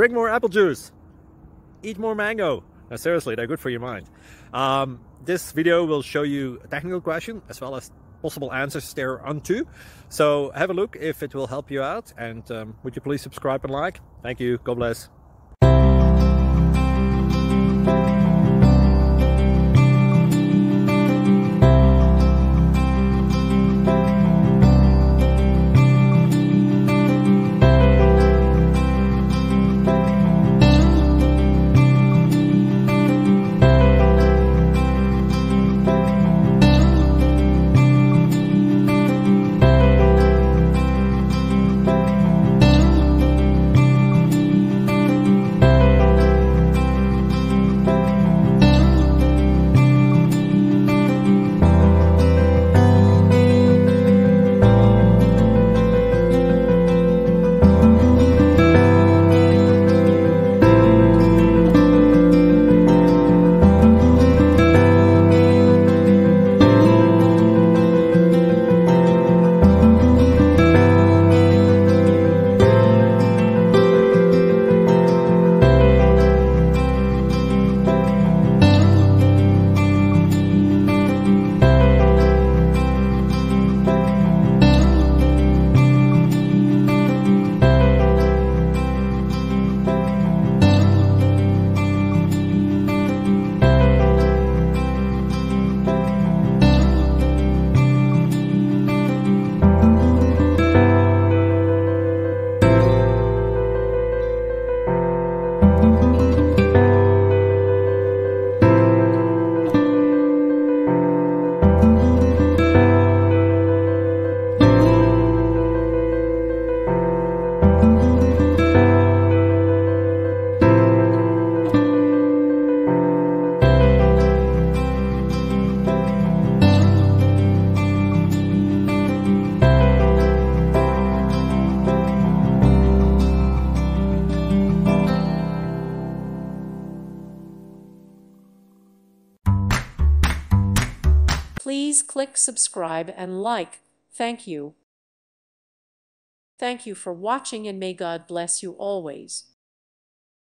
drink more apple juice, eat more mango. Now, seriously, they're good for your mind. This video will show you a technical question as well as possible answers thereunto. So have a look if it will help you out, and would you please subscribe and like? Thank you. God bless. Please click subscribe and like. Thank you. Thank you for watching, and may God bless you always.